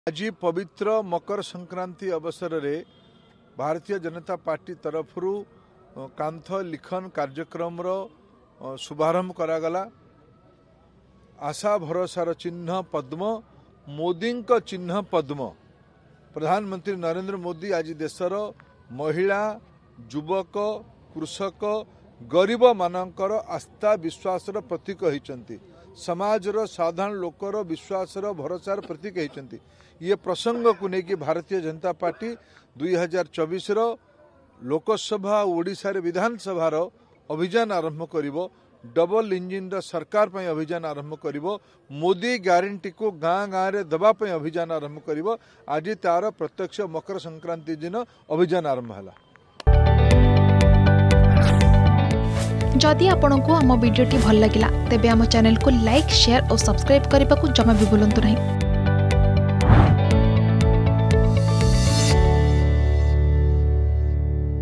आज पवित्र मकर संक्रांति अवसर रे भारतीय जनता पार्टी तरफ कांथ लिखन कार्यक्रम शुभारंभ करागला। आशा भरोसार चिन्ह पद्म, मोदी चिन्ह पद्म। प्रधानमंत्री नरेंद्र मोदी आज देशर महिला, युवक, कृषक, गरीब मानकर आस्था विश्वासर प्रतीक होइचंती। समाजर साधारण लोकर विश्वासर भरोसार प्रतीक होइचंती। ये प्रसंग को लेकिन भारतीय जनता पार्टी 2024 लोकसभा ओडिशा विधानसभा अभियान आरंभ करिवो। डबल इंजिन सरकार पर अभियान आरंभ करिवो। मोदी ग्यारंटी को गाँ गाँ रे दबा पे अभियान आरंभ करिवो। आज तार प्रत्यक्ष मकर संक्रांति दिन अभियान आरंभ हला। जदि आपंक आम भिडी भल लगा तेब आम चैनल को लाइक, शेयर और सब्सक्राइब करने को जमा भी भूलु नहीं।